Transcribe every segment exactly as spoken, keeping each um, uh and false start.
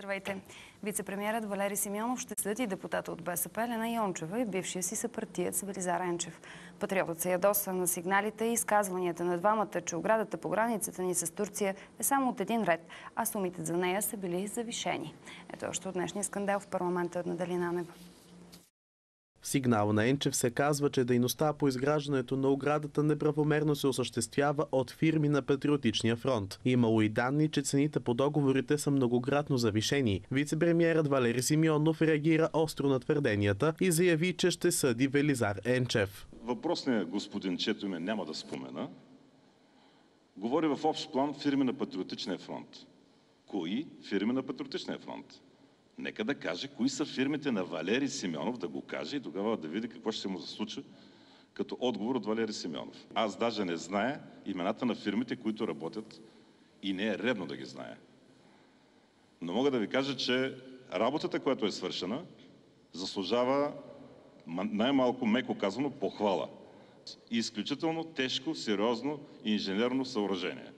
Здравейте! Вицепремиерът Валери Симеонов ще следи депутата от БСП Елена Йончева и бившия си съпартиец Велизар Енчев. Патриотът се ядоса на сигналите и изказванията на двамата, че оградата по границата ни с Турция е само от един ред, а сумите за нея са били завишени. Ето още от днешния скандал в парламента от Надали Нанева. В сигнал на Енчев се казва, че дейността по изграждането на оградата неправомерно се осъществява от фирми на Патриотичния фронт. Имало и данни, че цените по договорите са многократно завишени. Вицепремиерът Валери Симеонов реагира остро на твърденията и заяви, че ще съди Велизар Енчев. Въпросният господин, чето име няма да спомена, говори в общ план фирми на Патриотичния фронт. Кои фирми на Патриотичния фронт? Нека да каже кои са фирмите на Валери Симеонов, да го каже и тогава да види какво ще се му случи като отговор от Валери Симеонов. Аз даже не зная имената на фирмите, които работят и не е редно да ги зная. Но мога да ви кажа, че работата, която е свършена, заслужава най-малко меко казано похвала. И изключително тежко, сериозно инженерно съоръжение,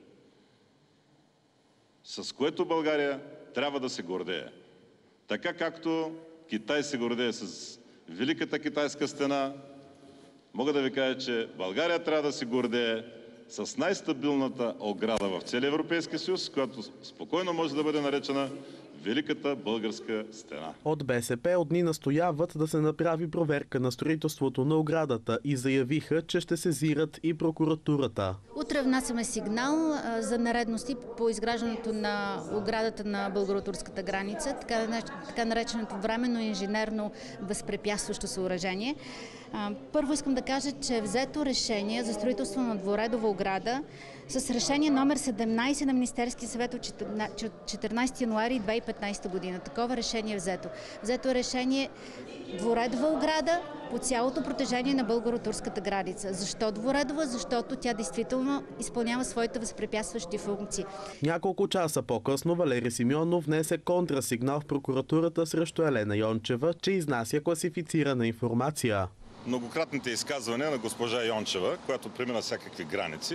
с което България трябва да се гордее. Така както Китай се гордее с Великата китайска стена, мога да ви кажа, че България трябва да се гордее с най-стабилната ограда в целия Европейски съюз, която спокойно може да бъде наречена Великата българска стена. От БСП от дни настояват да се направи проверка на строителството на оградата и заявиха, че ще сезират и прокуратурата. Утре внасяме сигнал за нередности по изграждането на оградата на българо-турската граница, така нареченото временно инженерно възпрепятстващо съоръжение. Първо искам да кажа, че е взето решение за строителство на двуредова ограда с решение номер седемнайсет на Министерския съвет от четиринайсети януари две хиляди и петнайсета година. Такова решение е взето. Взето е решение двуредова ограда по цялото протежение на българо-турската граница. Защо двуредова? Защото тя действително изпълнява своите възпрепятстващи функции. Няколко часа по-късно Валери Симеонов внесе контрасигнал в прокуратурата срещу Елена Йончева, че изнася класифицирана информация. Многократните изказвания на госпожа Йончева, която премина всякакви граници,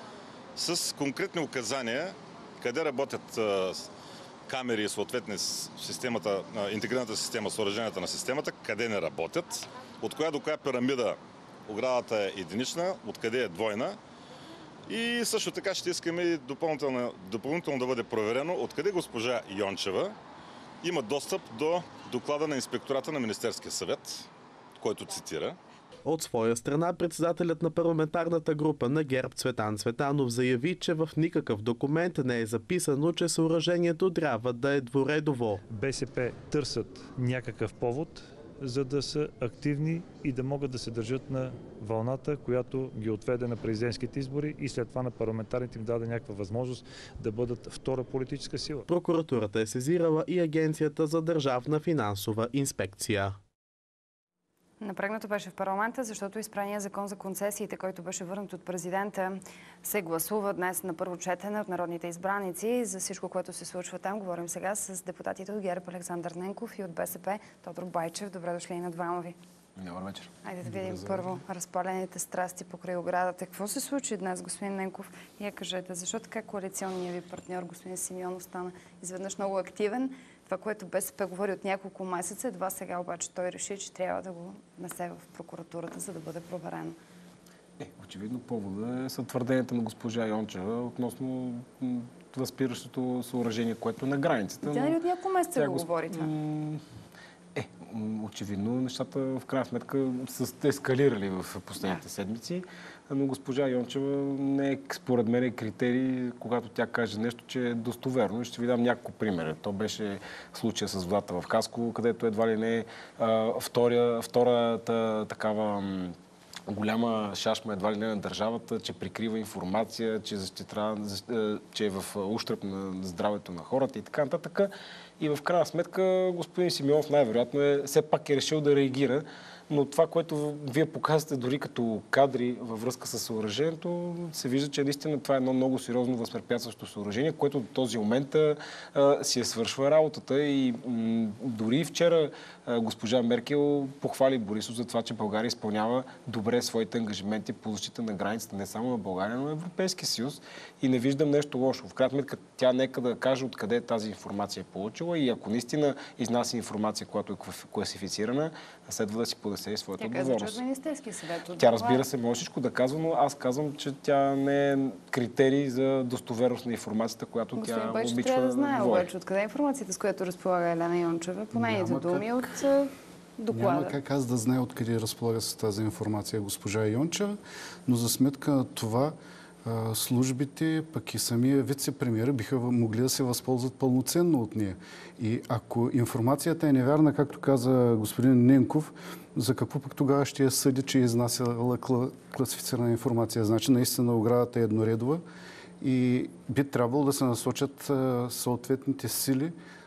с конкретни указания къде работят камери и съответно системата, интегрираната система, съоръженията на системата, къде не работят, от коя до коя пирамида оградата е единична, откъде е двойна. И също така ще искаме допълнително, допълнително да бъде проверено откъде госпожа Йончева има достъп до доклада на инспектората на Министерския съвет, който цитира. От своя страна, председателят на парламентарната група на ГЕРБ Цветан Цветанов заяви, че в никакъв документ не е записано, че съоръжението трябва да е двуредово. БСП търсят някакъв повод, за да са активни и да могат да се държат на вълната, която ги отведе на президентските избори и след това на парламентарните им даде някаква възможност да бъдат втора политическа сила. Прокуратурата е сезирала и Агенцията за държавна финансова инспекция. Напрегнато беше в парламента, защото изпрания закон за концесиите, който беше върнат от президента, се гласува днес на първо четене от народните избраници. За всичко, което се случва там, говорим сега с депутатите от ГЕРБ Александър Ненков и от БСП Тодор Байчев. Добре дошли и на двама ви. Добър вечер. Айде да видим първо разпалените страсти покрай оградата. Какво се случи днес, господин Ненков? Я кажете, защо така коалиционният ви партньор, господин Симеонов, стана изведнъж много активен? Това, което БСП говори от няколко месеца, едва сега обаче той реши, че трябва да го внесе в прокуратурата, за да бъде проверено. Е, очевидно повода са твърденията на госпожа Йончева относно възпиращото съоръжение, което е на границата. Тя ли от няколко месеца Тя го госп... говори това? Е, очевидно нещата в крайна сметка са ескалирали в последните седмици, но госпожа Йончева не е, според мен, критерий, когато тя каже нещо, че е достоверно. И ще ви дам няколко примера. То беше случая с водата в Хасково, където едва ли не е втория, втората такава голяма шашма едва ли не на държавата, че прикрива информация, че, защитра, че е в ущърб на здравето на хората и така нататък. И в крайна сметка господин Симеонов най-вероятно е, все пак е решил да реагира, но това, което вие показвате дори като кадри във връзка с съоръжението, се вижда, че наистина това е едно много сериозно възпрепятстващо съоръжение, което до този момент а, си е свършва работата и м, дори вчера а, госпожа Меркел похвали Борисов за това, че България изпълнява добре своите ангажименти по защита на границата не само на България, но и на Европейския съюз и не виждам нещо лошо. В крайна сметка тя нека да каже откъде тази информация е получила и ако наистина изнася информация, която е класифицирана, следва да си понесе и своята отговорност. Тя казва, че от Министерския съвет. Тя, разбира се, може всичко да казва, но аз казвам, че тя не е критерий за достоверност на информацията, която Господин тя Байчев обичва трябва да знае говори. обаче откъде е информацията, с която разполага Елена Йончева, по нейните Няма думи как. от а, доклада. Няма как аз да знае откъде разполага с тази информация госпожа Йончева, но за сметка на това а, службите, пък и самия вице-премиер биха могли да се възползват пълноценно от нея. И ако информацията е невярна, както каза господин Ненков, за какво пък тогава ще я съди, че е изнасяла класифицирана информация? Значи наистина оградата е едноредова и би трябвало да се насочат а, съответните сили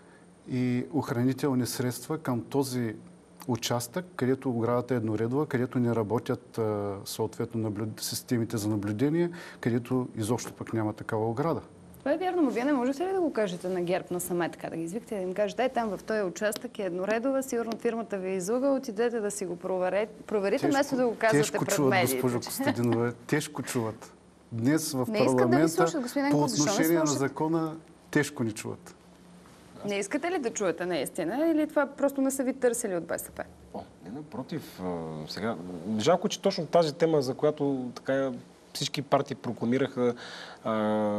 и охранителни средства към този участък, където оградата е едноредова, където не работят а, съответно наблюд... системите за наблюдение, където изобщо пък няма такава ограда. Това е вярно, но вие не можете ли да го кажете на ГЕРБ на саме така, да ги извикате и да им кажете, ей, там в този участък е едноредова, сигурно фирмата ви е излъга, отидете да си го проверите, проверите вместо да го казвате тежко пред чуват, медиите. госпожо Костадинова, тежко чуват. Днес в Не искат да ви парламента слушат, господин по Енков, защо не отношение на слушат? закона тежко ни чуват. Не искате ли да чуете наистина или това просто не са ви търсили от БСП? О, не, напротив. А, сега, жалко, че точно тази тема, за която така всички партии прокламираха а,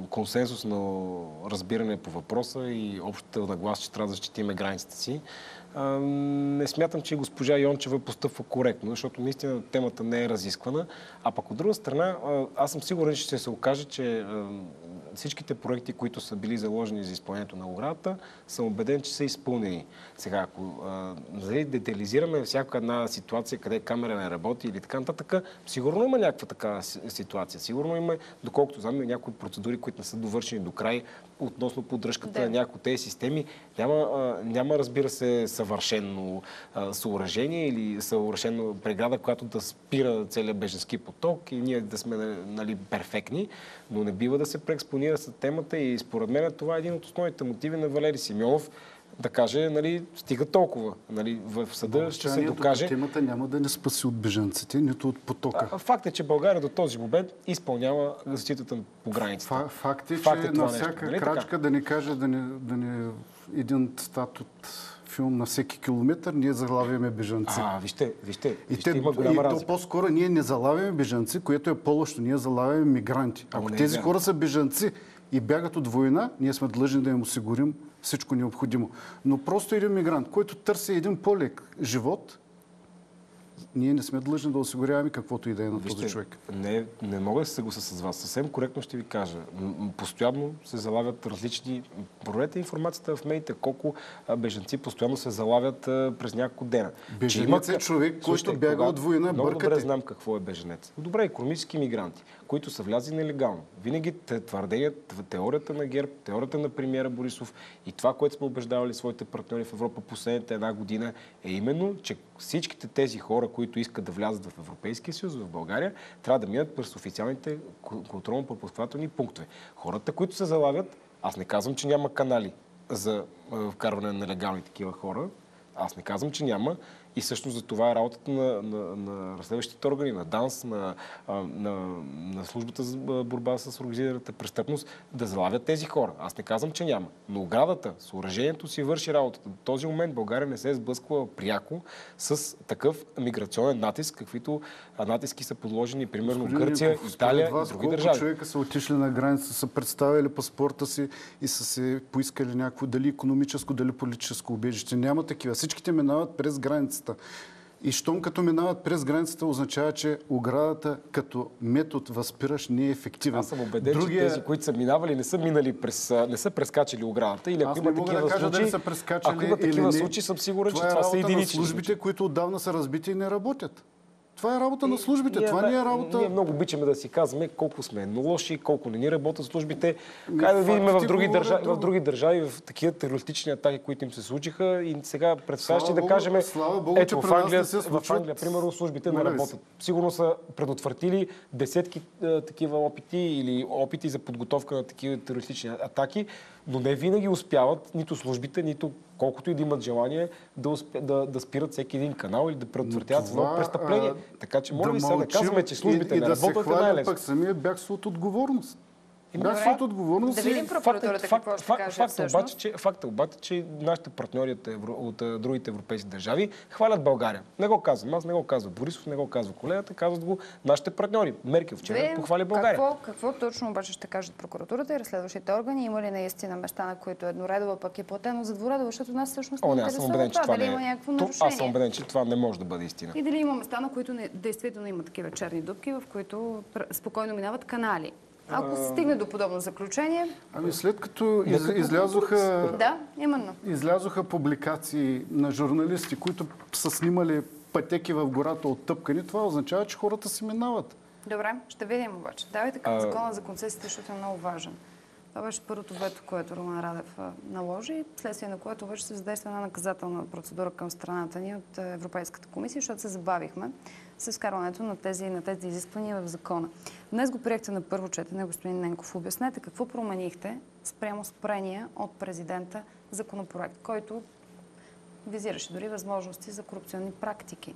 консенсусно разбиране по въпроса и общата наглас, че трябва да защитиме границата си. А, не смятам, че госпожа Йончева постъпва коректно, защото наистина темата не е разисквана. А пък от друга страна, а, аз съм сигурен, че ще се окаже, че а, всичките проекти, които са били заложени за изпълнението на оградата, съм убеден, че са изпълнени. Сега, ако а, детализираме всяка една ситуация, къде камера не работи или така нататък, сигурно има някаква такава ситуация. Сигурно има, доколкото знам, има някои процедури, които не са довършени до край относно поддръжката Да. на някои от тези системи. Няма, а, няма, разбира се, съвършено а, съоръжение или съвършено преграда, която да спира целият бежански поток и ние да сме, нали, перфектни, но не бива да се преекспонира с темата и според мен това е един от основните мотиви на Валери Симеонов да каже, нали, стига толкова. Нали, в съда ще се докаже. Темата няма да не спаси от бежанците, нито от потока. А, факт е, че България до този момент изпълнява защитата по границата. Фа, факт е, Факт че е това на нещо, всяка нали крачка така? да не каже, да не, да не един цитат от филм на всеки километър, ние заглавяме бежанци. А, вижте, вижте, И, вижте те, има голяма и то разлика. по-скоро ние не залавяме бежанци, което е по-лошо. Ние залавяме мигранти. Ама Ако не е тези вярно. хора са бежанци и бягат от война, ние сме длъжни да им осигурим всичко необходимо. Но просто един мигрант, който търси един по-лек живот, ние не сме длъжни да осигуряваме каквото и да е на този човек. Не, не мога да се съглася с вас. Съвсем коректно ще ви кажа. М- Постоянно се залавят различни... Проверете информацията в медиите, колко а, бежанци постоянно се залавят а, през няколко дена. Бежанец е човек, който Слушайте, бяга кога- от война, Много бъркате. добре знам какво е бежанец. Добре, икономически мигранти, които са влязли нелегално. Винаги твърденият, теорията на ГЕРБ, теорията на премиера Борисов и това, което сме убеждавали своите партньори в Европа последната една година, е именно, че всичките тези хора, които искат да влязат в Европейския съюз, в България, трябва да минат през официалните контролно-пропускателни пунктове. Хората, които се залавят, аз не казвам, че няма канали за а, вкарване на нелегални такива хора. Аз не казвам, че няма. И всъщност за това е работата на, на, на разследващите органи, на ДАНС, на, на, на службата за борба с организираната престъпност да залавят тези хора. Аз не казвам, че няма. Но оградата, съоръжението си върши работата. До този момент България не се е сблъсквала пряко с такъв миграционен натиск, каквито натиски са подложени, примерно Господин Гърция, Ненков, Италия според вас, и други колко държави. човека са отишли на граница, са представили паспорта си и са се поискали някакво дали икономическо, дали политическо убежище. Няма такива. Всичките минават през границата. И щом като минават през границата, означава, че оградата като метод възпираш не е ефективен. Аз съм убеден, Другия... че тези, които са минавали, не са минали през, не са прескачали оградата. Или ако Аз има не мога такива да кажа случаи, дали са прескачали ако има или такива не. случаи, съм сигурен, това че е това са работа на единични службите, случаи. които отдавна са разбити и не работят. Това е работа на службите, ние, това не е работа... Ние много обичаме да си казваме колко сме лоши, колко не ни работят службите. Кай да видим в други, държави, в други държави, в такива терористични атаки, които им се случиха и сега представяш да кажем, ето в Англия, в Англия, примерно, службите не работят. Сигурно са предотвратили десетки е, такива опити или опити за подготовка на такива терористични атаки, но не винаги успяват нито службите, нито колкото и да имат желание да, успя, да, да спират всеки един канал или да предотвратяват едно престъпление. А, така че моля да ви сега да казваме, че службите и, не и работят, да се хваля е пък самия бягство от отговорност. Бягство от отговорност. Да видим прокуратурата какво ще каже всъщност. Обаче, че, факт е обаче, че нашите партньори от, евро, от другите европейски държави хвалят България. Не го казвам аз, не го казва Борисов, не го казва колегата, казват го нашите партньори. Меркел вчера похвали България. Какво, какво точно обаче ще кажат прокуратурата и разследващите органи? Има ли наистина места, на които едноредова пък е платено за дворедова, защото нас всъщност не интересува това, дали има някакво нарушение. Аз съм убеден, че това не може да бъде истина. И дали има места, на които не, действително има такива черни дупки, в които спокойно минават канали. Ако се стигне до подобно заключение... Ами след като из, излязоха... Да, именно. Излязоха публикации на журналисти, които са снимали пътеки в гората от тъпкани, това означава, че хората се минават. Добре, ще видим обаче. Давайте към закона за концесиите, защото е много важен. Това беше първото вето, което Румен Радев наложи, вследствие на което вече се задейства една наказателна процедура към страната ни от Европейската комисия, защото се забавихме с вкарването на тези, на тези изисквания в закона. Днес го приехте на първо четене, господин Ненков. Обяснете какво променихте спрямо спрения от президента законопроект, който визираше дори възможности за корупционни практики.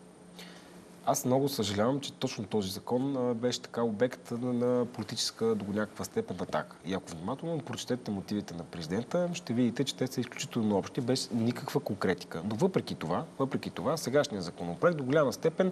Аз много съжалявам, че точно този закон а, беше така обект на, на политическа до някаква степен атака. И ако внимателно прочетете мотивите на президента, ще видите, че те са изключително общи, без никаква конкретика. Но въпреки това, въпреки това, сегашният законопроект до голяма степен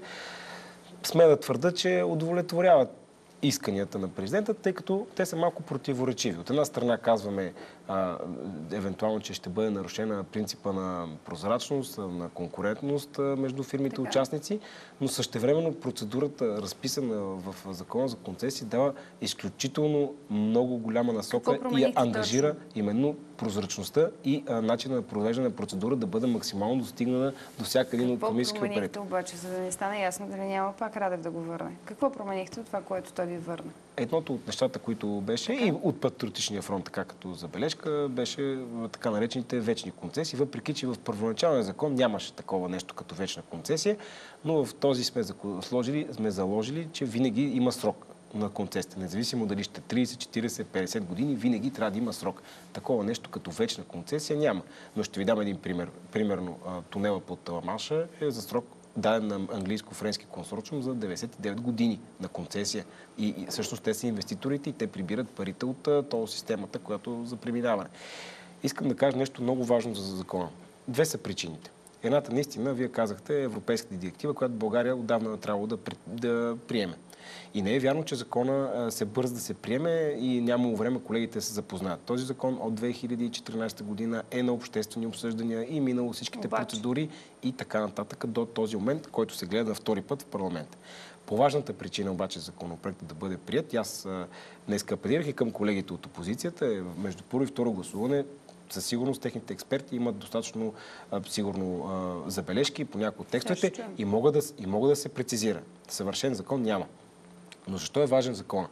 сме да твърда, че удовлетворяват исканията на президента, тъй като те са малко противоречиви. От една страна казваме а, евентуално, че ще бъде нарушена принципа на прозрачност, на конкурентност между фирмите така участници, но същевременно процедурата, разписана в закона за концесии, дава изключително много голяма насока и я ангажира точно именно прозрачността и а, начина на провеждане на процедура да бъде максимално достигнана до всяка един от комисийски оператори. Какво променихте обаче, за да не стане ясно дали няма пак Радев да го върне? Какво променихте от това, което той ви върна? Едното от нещата, които беше така и от Патриотичния фронт, така като забележка, беше така наречените вечни концесии, въпреки че в първоначалния закон нямаше такова нещо като вечна концесия, но в този сме, сложили, сме заложили, че винаги има срок на концесията. Независимо дали ще трийсет, четирийсет, петдесет години, винаги трябва да има срок. Такова нещо като вечна концесия няма. Но ще ви дам един пример. Примерно тунела под Ла-Манша е за срок даден на английско-френски консорциум за деветдесет и девет години на концесия. И, и всъщност те са инвеститорите и те прибират парите от тол системата, която за преминаване. Искам да кажа нещо много важно за закона. Две са причините. Едната наистина, вие казахте, е европейската директива, която България отдавна трябвало да, да приеме. И не е вярно, че закона се бърза да се приеме и нямало време колегите да се запознаят. Този закон от две хиляди и четиринадесета година е на обществени обсъждания и минало всичките Обаче. процедури и така нататък до този момент, който се гледа на втори път в парламента. По важната причина обаче законопроектът да бъде прият, и аз днес апелирах и към колегите от опозицията, е между първо и второ гласуване със сигурност техните експерти имат достатъчно а, сигурно а, забележки по някои от текстовете и могат, да, и могат да се прецизира. Съвършен закон няма. Но защо е важен закон?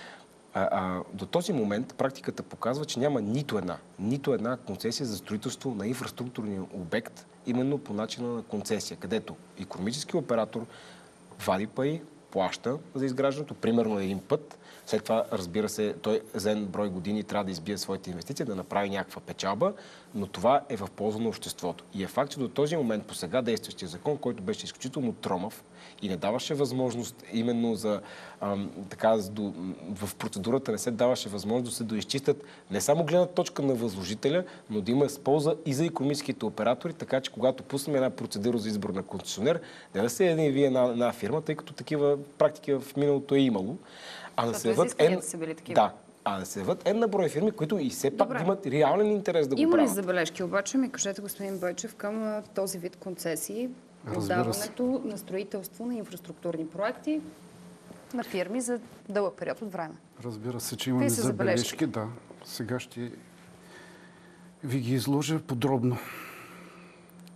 А, а, до този момент практиката показва, че няма нито една, нито една концесия за строителство на инфраструктурния обект, именно по начина на концесия, където икономически оператор вади пари, плаща за изграждането, примерно един път. След това, разбира се, той за един брой години трябва да избие своите инвестиции, да направи някаква печалба, но това е в полза на обществото. И е факт, че до този момент по сега действащия закон, който беше изключително тромав и не даваше възможност именно за ам, така, до, в процедурата не се даваше възможност да се доизчистят не само гледна точка на възложителя, но да има полза и за икономическите оператори, така че когато пуснем една процедура за избор на концесионер, не да се един вие една, една фирма, тъй като такива практики в миналото е имало. А да се яват ен... да, а да се яват една брой фирми, които и все пак Добре. имат реален интерес да го Има правят. Има ли забележки обаче, ми кажете, господин Бойчев, към този вид концесии, отдаването на строителство на инфраструктурни проекти на фирми за дълъг период от време? Разбира се, че имаме забележки, да. Сега ще ви ги изложа подробно.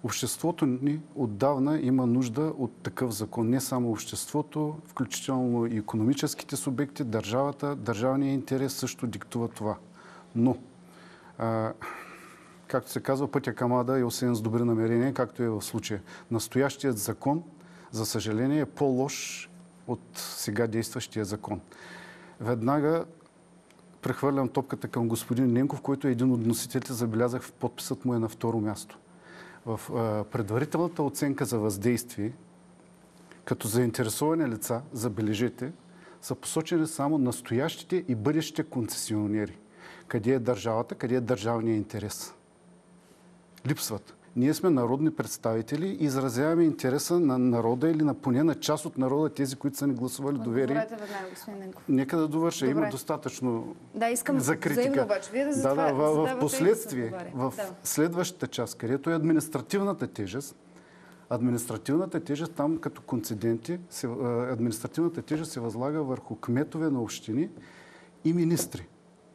Обществото ни отдавна има нужда от такъв закон. Не само обществото, включително и икономическите субекти, държавата, държавният интерес също диктува това. Но, а, както се казва, пътя към ада е осеян с добри намерения, както е в случая. Настоящият закон, за съжаление, е по-лош от сега действащия закон. Веднага прехвърлям топката към господин Ненков, който е един от носителите, забелязах, в подписът му е на второ място. В а, предварителната оценка за въздействие, като заинтересовани лица, забележете, са посочени само настоящите и бъдещите концесионери. Къде е държавата, къде е държавният интерес? Липсват. Ние сме народни представители и изразяваме интереса на народа или на поне на част от народа, тези, които са ни гласували доверие. Веднага, господин Ненков. Нека да довърша. Добре. Има достатъчно Да, искам за критика. взаимно обаче. Вие да, да, затова, да, в, в да последствие, в да. следващата част, където е административната тежест, административната тежест там като концеденти, се, административната тежест се възлага върху кметове на общини и министри.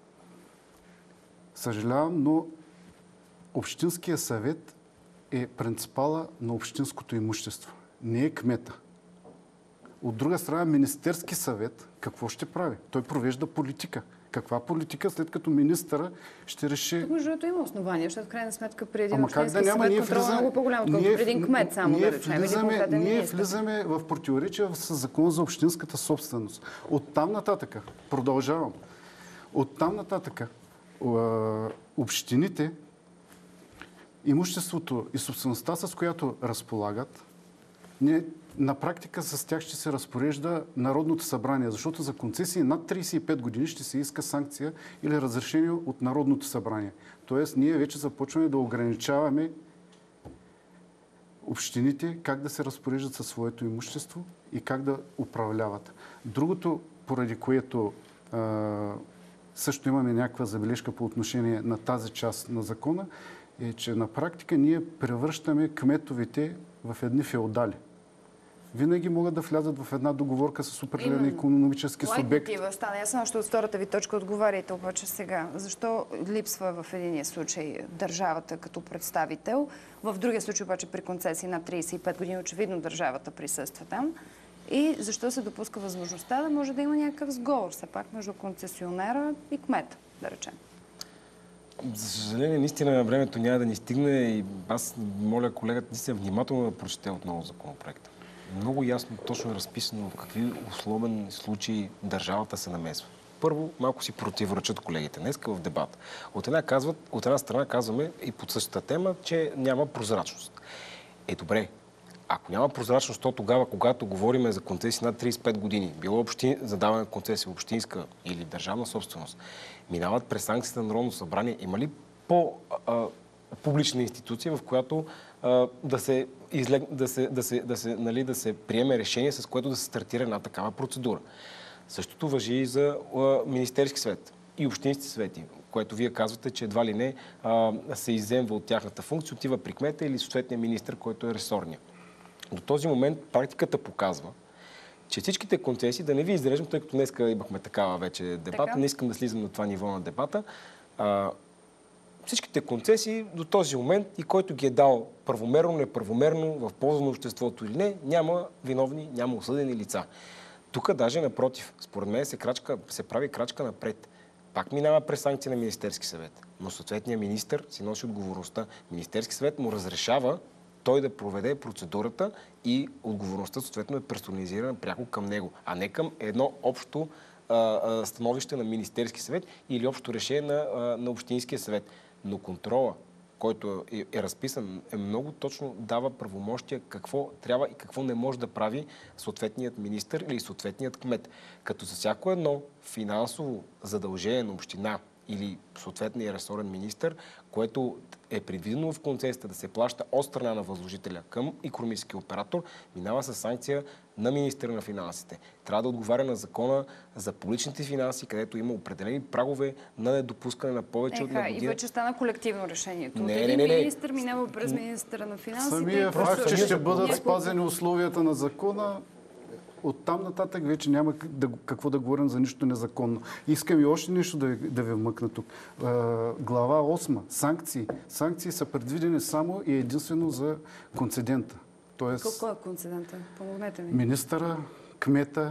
Съжалявам, но Общинския съвет е принципала на общинското имущество. Не е кмета. От друга страна, Министерски съвет какво ще прави? Той провежда политика. Каква политика, след като министъра ще реши... Тук между другото има основания, защото в крайна сметка при един Ама как да няма, съвет ние контрол е влизаме... много по-голям, отколкото при един кмет, само ние да речем. Влизаме, или ние министър. влизаме в противоречие с закона за общинската собственост. От там нататъка, продължавам, от там нататъка общините, имуществото и собствеността, с която разполагат, не, на практика с тях ще се разпорежда Народното събрание, защото за концесии над трийсет и пет години ще се иска санкция или разрешение от Народното събрание. Тоест, ние вече започваме да ограничаваме общините как да се разпореждат със своето имущество и как да управляват. Другото, поради което а, също имаме някаква забележка по отношение на тази част на закона, е, че на практика ние превръщаме кметовете в едни феодали. Винаги могат да влязат в една договорка с определен икономически субект. Лайт стана ясно, още от втората ви точка отговаряйте обаче сега. Защо липсва в единия случай държавата като представител? В другия случай обаче при концесии на трийсет и пет години очевидно държавата присъства там. И защо се допуска възможността да може да има някакъв сговор все пак между концесионера и кмета, да речем? За съжаление, наистина времето няма да ни стигне и аз моля колегата наистина внимателно да прочете отново законопроекта. Много ясно, точно е разписано в какви условени случаи държавата се намесва. Първо, малко си противоречат колегите днеска в дебат. От една, казват, от една страна казваме и под същата тема, че няма прозрачност. Е, добре. Ако няма прозрачност, то тогава, когато говорим за концесии над трийсет и пет години, било общин, за даване на концесия общинска или държавна собственост, минават през санкцията на Народното събрание, има ли по-публична институция, в която а, да, се излег... да, се, да, се, да, се, нали, да се приеме решение, с което да се стартира една такава процедура? Същото важи и за а, Министерски съвет и общински съвети, което вие казвате, че едва ли не а, се изземва от тяхната функция, отива при кмета или съответния министър, който е ресорния. До този момент практиката показва, че всичките концесии, да не ви изреждам, тъй като днес имахме такава вече дебата, така? Не искам да слизам на това ниво на дебата, а, всичките концесии до този момент и който ги е дал правомерно, неправомерно, в полза на обществото или не, няма виновни, няма осъдени лица. Тук даже напротив, според мен се, крачка, се прави крачка напред. Пак минава през санкция на Министерски съвет, но съответният министър си носи отговорността. Министерски съвет му разрешава той да проведе процедурата и отговорността съответно е персонализирана пряко към него, а не към едно общо а, а, становище на Министерски съвет или общо решение на, а, на Общинския съвет. Но контрола, който е, е разписан, е много точно дава правомощия какво трябва и какво не може да прави съответният министър или съответният кмет. Като за всяко едно финансово задължение на община или съответния ресорен министър, което е предвидено в концесията да се плаща от страна на възложителя към икономически оператор, минава със санкция на министъра на финансите. Трябва да отговаря на закона за публичните финанси, където има определени прагове на недопускане на повече от една година. И вече стана колективно решението. Не, От един не, не, министър минава през министъра на финансите. Самия факт, че ще бъдат спазени условията на закона, оттам нататък вече няма да, какво да говорим за нищо незаконно. Искам и още нещо да, да ви вмъкна тук. Глава осма. Санкции. Санкции са предвидени само и единствено за концедента. Тоест, кой е концедента? Помогнете ми. Министъра, кмета,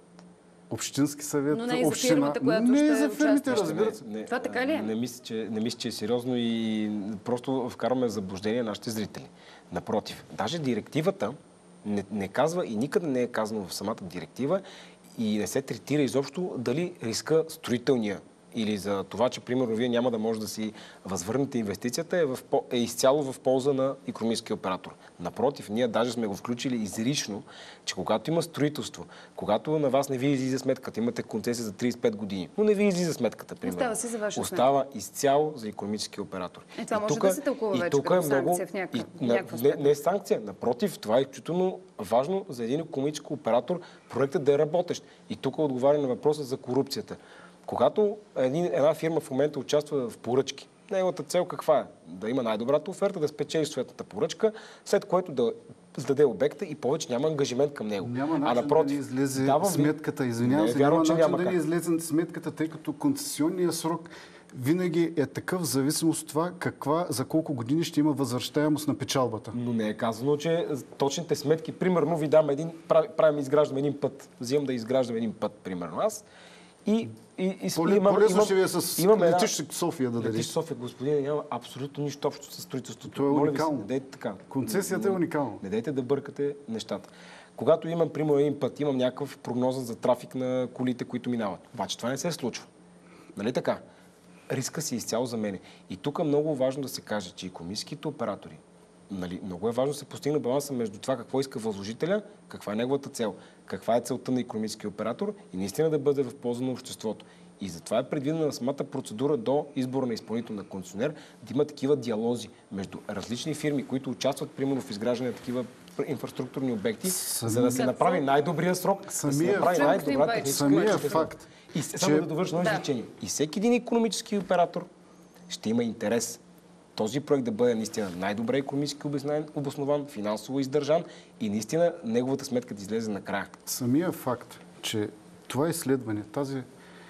общински съвет, но не и за община. фирмата, която не ще за фирмите, участва. разбира се. Не, Това така ли е? Не мисля, че, не мисля, че е сериозно и просто вкарваме в заблуждение нашите зрители. Напротив, даже директивата не, не казва и никъде не е казано в самата директива и не се третира изобщо дали риска строителния или за това, че примерно вие няма да може да си възвърнете инвестицията е, в, е изцяло в полза на икономическия оператор. Напротив, ние даже сме го включили изрично, че когато има строителство, когато на вас не ви излиза сметката, имате концесия за трийсет и пет години, но не ви излиза сметката, примерно. Остава си за ваша Остава изцяло за икономическия оператор. Е, това и може тука, да се тълкува и вече тук като е много, санкция в някаква, и, някаква не, степен. не е санкция. Напротив, това е изключително важно за един икономически оператор проектът да е работещ. И тук отговаря на въпроса за корупцията. Когато един, една фирма в момента участва в поръчки, неговата цел каква е? Да има най-добрата оферта, да спечели съответната поръчка, след което да сдаде обекта и повече няма ангажимент към него. Няма начин а напротив, да ни излезе давам сметката. Извинявам не, се, вярвам, няма че начин няма да как. ни излезе сметката, тъй като концесионният срок винаги е такъв в зависимост от това каква, за колко години ще има възвръщаемост на печалбата. Но не е казано, че точните сметки, примерно ви дам един, правим, изграждам един път, взимам да изграждам един път, примерно аз, и, и, и По-лесно ще ви е с летище София да дадете. Летище София, господин, няма абсолютно нищо общо с строителството. Това е Моля ви уникално. се, не дейте така. Концесията е уникална. Не дайте да бъркате нещата. Когато имам, примерно, един път, имам някакъв прогноза за трафик на колите, които минават. Обаче това не се случва. Нали така? Риска си изцяло за мене. И тук е много важно да се каже, че икономическите оператори, нали, много е важно да се постигне баланса между това какво иска възложителя, каква е неговата цел, каква е целта на икономическия оператор и наистина да бъде в полза на обществото. И затова е предвидена на самата процедура до избора на изпълнител на концесионер да има такива диалози между различни фирми, които участват примерно в изграждане на такива инфраструктурни обекти, Сами... за да се направи най-добрия срок, Самия... да се направи най-добра техническа Самия качество. факт, И само че... да довършим едно Да. изречение. И всеки един икономически оператор ще има интерес този проект да бъде наистина най-добре икономически обоснован, финансово издържан и наистина неговата сметка да излезе накрая. Самия факт, че това изследване, тази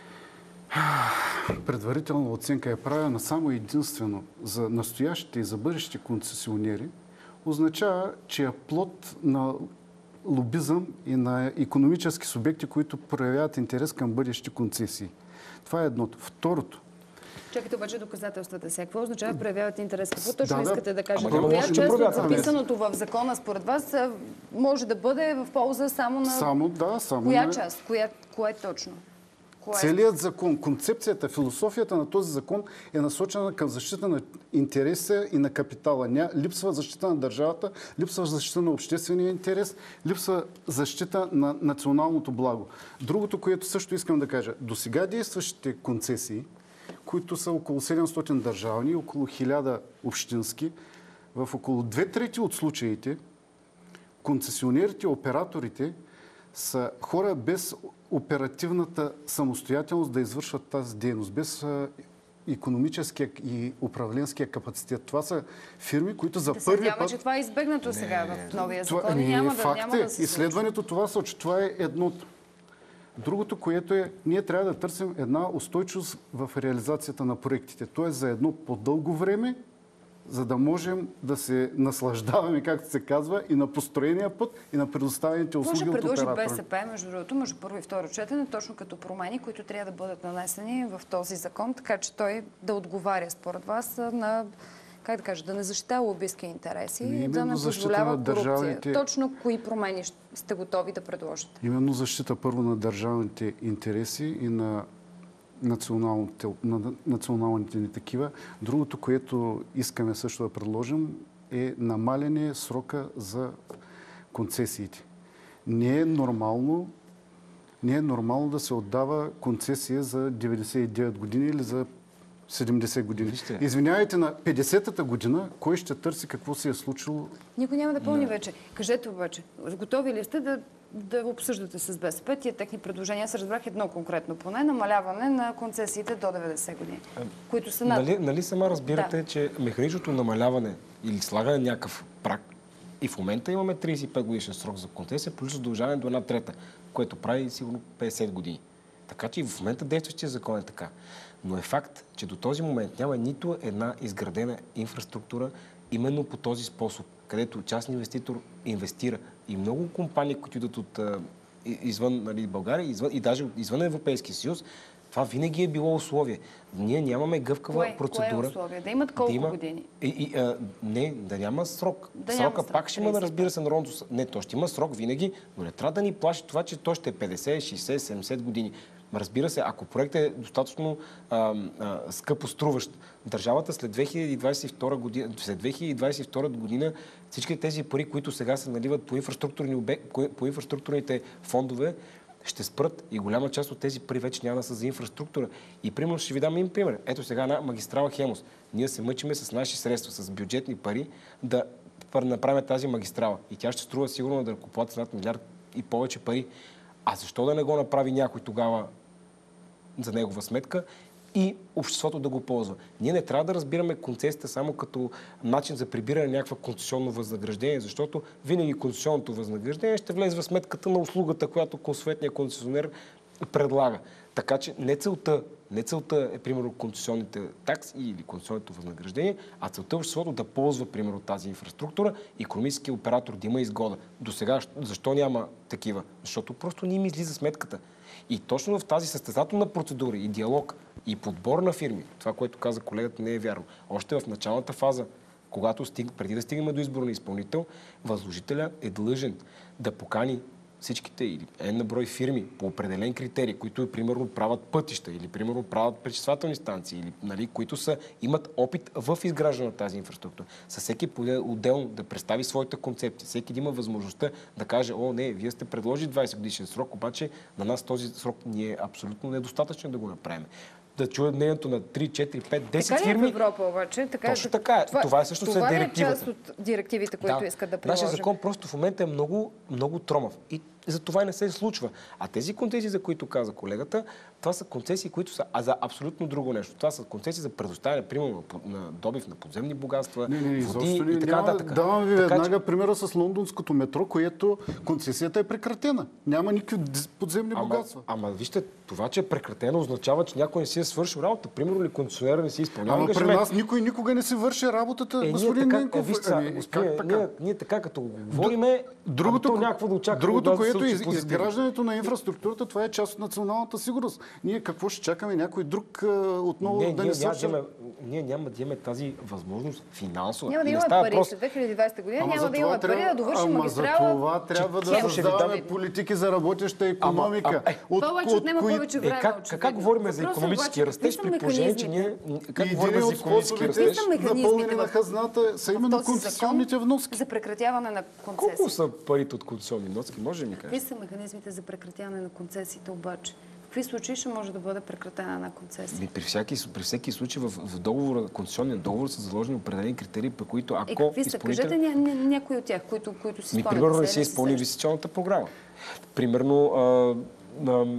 предварителна оценка е правена само единствено за настоящите и за бъдещите концесионери, означава, че е плод на лобизъм и на икономически субекти, които проявяват интерес към бъдещи концесии. Това е едното. Второто. Чакайте обаче доказателствата сега. Какво означава проявяват интерес? Какво точно Да, да. искате да кажете? Ама Коя може да част от проявяват интерес. записаното в закона според вас а, може да бъде в полза само на... Само, да, само Коя на... част? Коя, кое точно? Кое? Целият закон, концепцията, философията на този закон е насочена към защита на интереса и на капитала. Ня, липсва защита на държавата, липсва защита на обществения интерес, липсва защита на националното благо. Другото, което също искам да кажа, до сега действащите концесии, които са около седемстотин държавни и около хиляда общински, в около две трети от случаите концесионерите, операторите са хора без оперативната самостоятелност да извършват тази дейност, без икономическия и управленския капацитет. Това са фирми, които за Да се първи надяваме, път... че това е избегнато сега в новия Това, закон и ами, няма да, факт няма е, да се случи. изследването това сочи. Това е едното. Другото, което е, ние трябва да търсим една устойчивост в реализацията на проектите. Тоест за едно по-дълго време, за да можем да се наслаждаваме, както се казва, и на построения път, и на предоставените услуги Може от предложи оператора. БСП, между другото, между първо и второ четене, точно като промени, които трябва да бъдат нанесени в този закон, така че той да отговаря според вас на, как да кажа, да не защитава лобистки интереси Ами и да не защита позволява на корупция. държавните- Точно кои промени сте готови да предложите? Именно защита първо на държавните интереси и на националните, на националните ни такива. Другото, което искаме също да предложим, е намаляне срока за концесиите. Не е нормално, не е нормално да се отдава концесия за деветдесет и девет години или за седемдесет години. Вижте. Извинявайте, на петдесетата година кой ще търси какво се е случило? Никой няма да помни вече. Кажете обаче, готови ли сте да, да обсъждате с БСП тия техни предложения? Аз разбрах едно конкретно поне, намаляване на концесиите до деветдесет години, които са над... Нали, нали сама разбирате, Да. че механичното намаляване или слагане на някакъв праг И в момента имаме тридесет и пет годишен срок за концесия, плюс удължаване до една трета, което прави сигурно петдесет години. Така че и в момента действащия закон е така. Но е факт, че до този момент няма нито една изградена инфраструктура именно по този способ, където частен инвеститор инвестира. И много компании, които идват от извън, нали, България извън, и даже извън Европейския съюз, това винаги е било условие. Ние нямаме гъвкава Кое? процедура. Кое е условие? Да имат колко да има, години? И, и, а, не, да няма срок. Да Срока няма срок, пак ще има, тридесет. разбира се, народното. Не, то ще има срок винаги, но не трябва да ни плаши това, че то ще е петдесет, шейсет, седемдесет години. Разбира се, ако проектът е достатъчно а, а, скъпо струващ, държавата след две хиляди двадесет и втора година, след две хиляди двадесет и втора година всички тези пари, които сега се наливат по, инфраструктурни обек, по инфраструктурните фондове, ще спрат и голяма част от тези пари вече няма да са за инфраструктура. И примерно ще ви дам един пример. Ето сега на магистрала Хемус. Ние се мъчиме с наши средства, с бюджетни пари да направим тази магистрала. И тя ще струва сигурно на данъкоплатеца над милиард и повече пари. А защо да не го направи някой тогава за негова сметка и обществото да го ползва? Ние не трябва да разбираме концесията само като начин за прибиране на някаква концесионно възнаграждение, защото винаги концесионното възнаграждение ще влезе в сметката на услугата, която съответният концесионер предлага. Така че не целта, не целта е, примерно, концесионните такси или концесионното възнаграждение, а целта е обществото да ползва, примерно, тази инфраструктура, икономически оператор да има изгода. До сега защо няма такива? Защото просто не им излиза сметката. И точно в тази състезателна процедура и диалог и подбор на фирми, това, което каза колегата, не е вярно. Още в началната фаза, когато стиг, преди да стигнем до избор на изпълнител, възложителя е длъжен да покани всичките или една брой фирми по определен критерий, които примерно правят пътища или примерно правят пречиствателни станции, или, нали, които са, имат опит в изграждане на тази инфраструктура. Със всеки отделно да представи своята концепция. Всеки да има възможността да каже: о, не, вие сте предложили двадесет годишен срок, обаче на нас този срок ни е абсолютно недостатъчен да го направим. Да чуят мнението на три, четири, пет, десет така фирми. Така ли в Европа обаче? Така, Точно така е. Това, това е всъщност това е директивата. директивата. Това е част от директивите, които да. искат да приложим. Нашия закон просто в момента е много, много тромав. И за това и не се случва. А тези концесии, за които каза колегата, това са концесии, които са а за абсолютно друго нещо. Това са концесии за предоставяне, примерно, на добив на подземни богатства, не, не, води не, и така нататък. Давам ви така, веднага че... примера с лондонското метро, което концесията е прекратена. Няма никакви подземни ама, богатства. Ама вижте, това, че е прекратено, означава, че някой не си е свършил работа. Примерно ли концесионера не си изпълнява Ама ангажимент. при нас никой никога не си върши работата, Е, господин така, Ненков. Е, вижте, ами, господин, как така? Ние, ние така като го говориме, Другото, ами, някакво да очакваме, другото да което е се из, случи изграждането на инфраструктурата, това е част от националната сигурност. Ние какво ще чакаме някой друг а, отново не, да ние, ни няма, свърши? да имаме, ние няма да имаме тази възможност финансова. Няма да И не имаме става пари. просто- След две хиляди и двадесета година Ама няма за да това имаме пари трябва- да довършим Ама магистрала. за това трябва да Хем ще ви създаваме дам- политики за работеща економика. Ама, а, е, Това обаче отнема кои- повече Е, време. как, очевидно. как говорим за Въпросът икономически обаче, растеж, какви са при положение, че ние... механизмите? Как И говорим един за от икономически способите растеж? са механизмите напълнени на в- хазната са в именно този концесионните закон вноски. за прекратяване на Колко концесии. са парите от концесионни вноски? Може ли ми Какви кажеш? са механизмите за прекратяване на концесиите обаче? В какви случаи ще може да бъде прекратена една концесия? Ми, При всеки, при всеки случай в, в договора, концесионния договор са заложени определени критерии, по които ако Е, какви са? изпълнител... Кажете ня, ня, някои от тях, които, които си Ми, спомняте. примерно не сега си ли изпълни сещате? инвестиционната програма. Примерно а, а,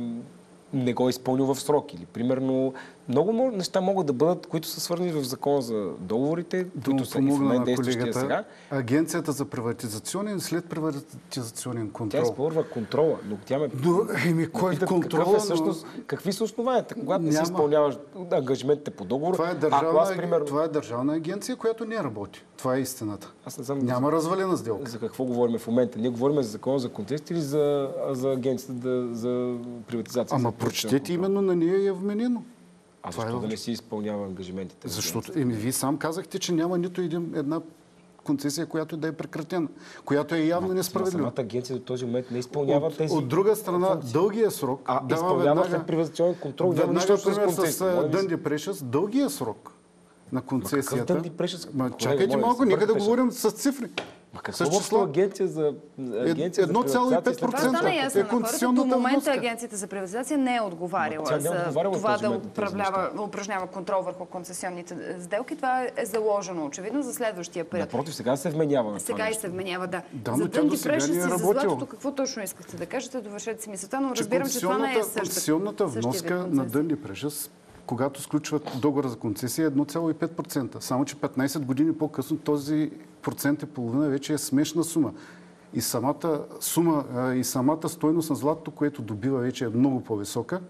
не го е изпълнил в срок. Или примерно много мо- неща могат да бъдат, които са свързани в закона за договорите, Да които му са и в помогна момента на действащия колегата. сега. Агенцията за приватизационен и след приватизационен Тя контрол. изпълва контрола, но тя ме... Но, еми, кой е Питат контрола? какъв е но- всъщност, какви са основанията? Когато не си Няма. изпълняваш ангажиментите по договор, Това е, ако държавна, аз, примерно... това е държавна агенция, която не работи. Това е истината. Аз не знам Няма развалена сделка. за какво говорим в момента. Ние говорим за закона за концесии или за, за агенцията да, за приватизация. Ама за прочетете, контрол? именно на нея е вменено. А Това защо е да в- не си изпълнява ангажиментите? на Защото, агенцията? еми, вие сам казахте, че няма нито един, една концесия, която да е прекратена, която е явно Ама несправедлива. Самата агенция до този момент не изпълнява От, тези... от друга страна, функции. дългия срок А дава изпълнява веднага, след приватизационен контрол. Няма нищо веднага общо с пример концесии. с Моля ви се. Дънди Прешъс, дългия срок на концесията. Дънди Прешъс? Ма, Колега, чакайте моля ви малко, се, нека да бъркаш. говорим с цифри. Ма какво С общо числа? агенция за... агенция за едно цяло и пет приватизация? Това процента. стана ясно е на хората. До концесионната момента вноска. Агенцията за приватизация не е отговаряла Ма тя не е за отговаряла в това този да момент на тези управлява, упражнява контрол върху концесионните сделки. Това е заложено очевидно за следващия период. Напротив, сега се вменява на това Сега и нещо. се вменява, да. Да, за но тя Дънди досега Прешъс не и е за работила. златото, какво точно искахте да кажете? Довършете си мисълта, но Че разбирам, че това не е концесионната- същата. концесионната същия вид вноска на концесия. Дънди Прешъс, когато сключват договор за концесия, е едно цяло и пет процента. Само че петнайсет години по-късно този процент и половина вече е смешна сума. И самата сума, и самата стойност на златото, което добива, вече е много по-висока.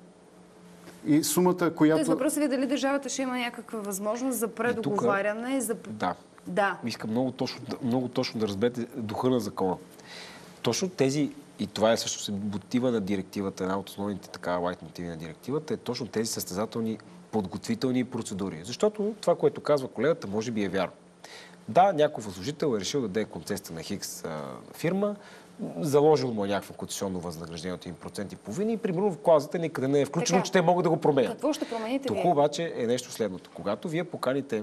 И сумата, която... Тоест въпросът ви е дали държавата ще има някаква възможност за предоговаряне и за... Да. Да. Искам много точно, много точно да разберете духа на закона. Точно тези, и това е също мотива на директивата, една от основните така лайт мотиви на директивата, е точно тези състезателни подготвителни процедури. Защото това, което казва колегата, може би е вярно. Да, някой възложител е решил да даде концесията на Хикс а, фирма, заложил му някакво концесионно възнаграждение от един процент и половина и примерно в клаузата никъде не е включено, така, че те могат да го променят. Какво ще промените Тук вие? обаче е нещо следното. Когато вие поканите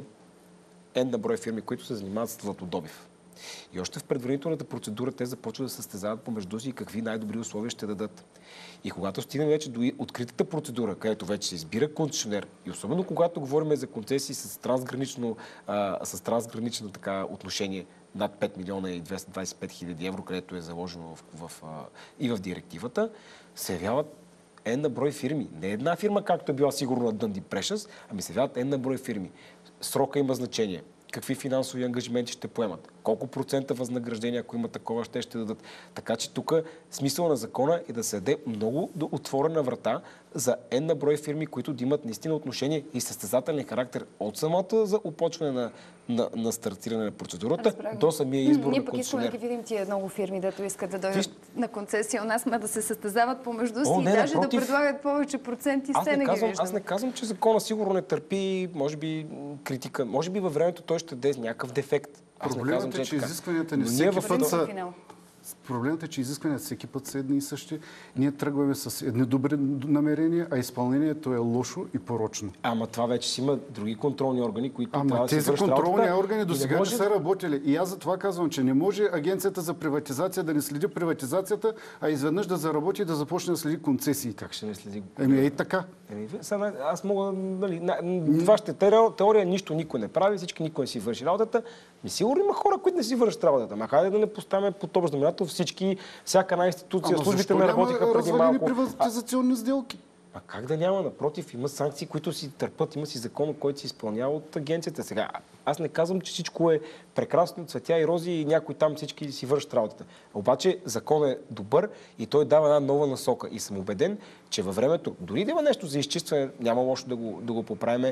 N на брой фирми, които се занимават с златодобив, и още в предварителната процедура те започват да състезават помежду си и какви най-добри условия ще дадат. И когато стигнем вече до откритата процедура, където вече се избира концесионер, и особено когато говорим за концесии с трансгранично, а, с трансгранично така, отношение над пет милиона и двеста двадесет и пет хиляди евро, където е заложено в, в, а, и в директивата, се явяват N на брой фирми. Не една фирма, както е била сигурно на Dundee Precious, ами се явяват N на брой фирми. Срока има значение. Какви финансови ангажименти ще поемат, колко процента възнаграждение, ако има такова, ще ще дадат. Така че тук смисъл на закона е да се даде много отворена врата за N на брой фирми, които да имат наистина отношение и състезателен характер от самото за опочване на, на, на стартиране на процедурата Разбрах. до самия избор Ние на пък искаме да концесионер. ги видим тия много фирми, дето искат да дойдат Виж... на концесия. У нас сме да се състезават помежду си О, и не, даже напротив. да предлагат повече проценти. Аз Все не, не ги казвам, виждаме. аз не казвам, че закона сигурно не търпи, може би, критика. Може би във времето той ще даде някакъв дефект. Аз не казвам, Проблемът е, че така. изискванията не Но ние всеки в път Принцип са... финал. Проблемът е, че изискванията всеки път са едни и същи. Ние тръгваме с едни добри намерения, а изпълнението е лошо и порочно. Ама това вече си има други контролни органи, които трябва Ама да се тези вършат контролни работата органи до и сега не може- са работили. И аз за това казвам, че не може Агенцията за приватизация да не следи приватизацията, а изведнъж да заработи и да започне да следи концесиите. Как ще не следи? Еми ей така. Еми, сега, аз мога, нали, на, вашата теория, теория нищо никой не прави, всички никой не си върши работата. Ми сигурно има хора, които не си вършат работата. Ма хайде да не поставяме под общ знаменател всички, всяка една институция, Ама службите защо не няма работиха преди развалени малко. А, приватизационни сделки? а как да няма? Напротив, има санкции, които си търпат, има си закон, който се изпълнява от агенцията. Сега, аз не казвам, че всичко е прекрасно, цветя и рози и някой там всички си вършат работата. Обаче закон е добър и той дава една нова насока. И съм убеден, че във времето, дори да има нещо за изчистване, няма лошо да го, да го поправим,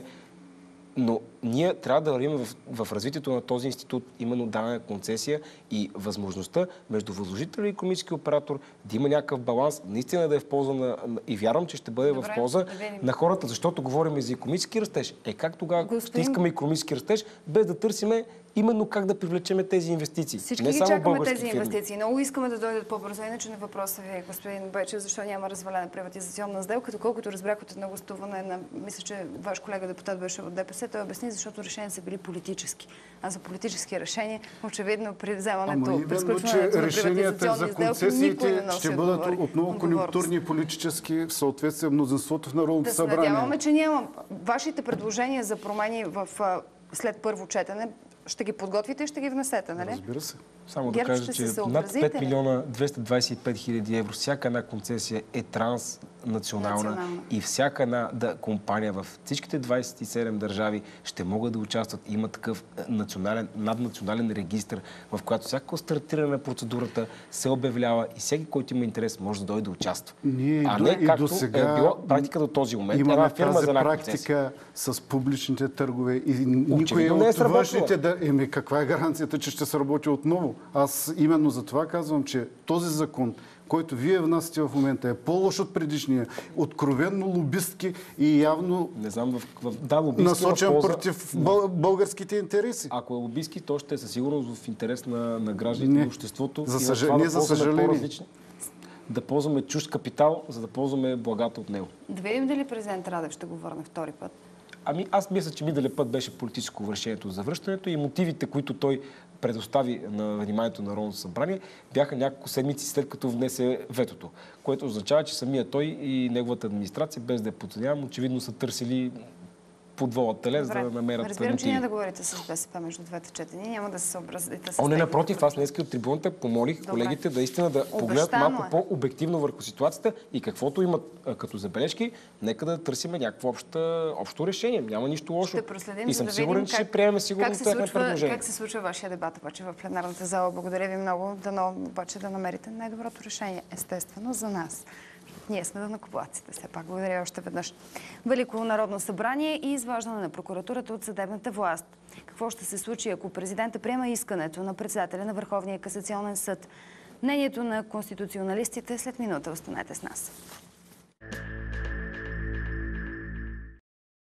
но ние трябва да вървим в, в развитието на този институт, именно даване на концесия и възможността между възложител и икономически оператор да има някакъв баланс, наистина да е в полза на... И вярвам, че ще бъде Добре, в полза да видим. на хората, защото говорим и за икономически растеж. Е как тогава ще Господин- искаме икономически растеж, без да търсиме именно как да привлечем тези инвестиции? Всички Не ги само чакаме български тези фирми. инвестиции. Много искаме да дойдат по-бързо. Иначе на въпроса ви, господин Бечев, защо няма развалена приватизационна сделка. Доколкото разбрах от едно гостуване на, мисля, че ваш колега депутат беше от ДПС, той обясни, защото решенията са били политически. А за политически решения, очевидно, при Ама вземането, при именно, сключването че на решенията за приватизационни сделки, никой не концесиите носи ще бъдат отговори- отново отговорност. конюнктурни и политически в съответствие с мнозинството в Народното Да се събрание. надяваме, че няма. Вашите предложения за промени в, а, след първо четене ще ги подготвите и ще ги внесете, нали? Разбира се. Само да ГЕРБ кажа, ще че се над съобразите пет ли? милиона двеста двадесет и пет хиляди евро всяка една концесия е транснационална Национална. и всяка една да, компания в всичките двадесет и седем държави ще могат да участват. Има такъв национален, наднационален регистр, в който всяко стартиране на процедурата се обявлява и всеки, който има интерес, може да дойде да участва. Ние и а до- не и както до сега е било практика до този момент. Имаме Една фирма тази за една практика концесия. с публичните търгове и никой Очевидно не е от сработила. външните да... Еми, каква е гаранцията, че ще сработи отново? Аз именно за това казвам, че този закон, който вие внасяте в момента, е по-лош от предишния, откровенно лобистки и явно Не знам, в, в, да, лобистки насочен в полза- против бъл- българските интереси. Ако е лобистки, то ще е със сигурност в интерес на, на гражданите, Не. на обществото. За и в съжа- това не да за ползваме съжаление. по-различни- Да ползваме чужд капитал, за да ползваме благата от него. Да видим дали президент Радев ще го върне втори път. Ами аз мисля, че миналия път беше политическо решението за връщането и мотивите, които той предостави на вниманието на Народното събрание, бяха няколко седмици след като внесе ветото, което означава, че самия той и неговата администрация, без да я подценявам, очевидно са търсили подвоят теле, за да намерят Разбирам, че мотиви. няма да говорите с БСП между двете четения, няма да се съобразите с О, не, техните напротив, аз днес от трибуната помолих Добре. колегите да истина да погледнат Обещано малко е. по-обективно върху ситуацията и каквото имат а, като забележки, нека да търсим някакво обща, общо решение. Няма нищо лошо. Ще проследим, И за съм да сигурен, видим че ще как, приемем сигурно как, се техни случва, предложения. как се случва вашия дебат обаче в пленарната зала. Благодаря ви много. Дано обаче да намерите най-доброто решение, естествено, за нас. Ние сме данъкоплатците, все пак. Благодаря още веднъж. Велико народно събрание и изваждане на прокуратурата от съдебната власт. Какво ще се случи, ако президента приема искането на председателя на Върховния касационен съд? Мнението на конституционалистите след минута. Останете с нас.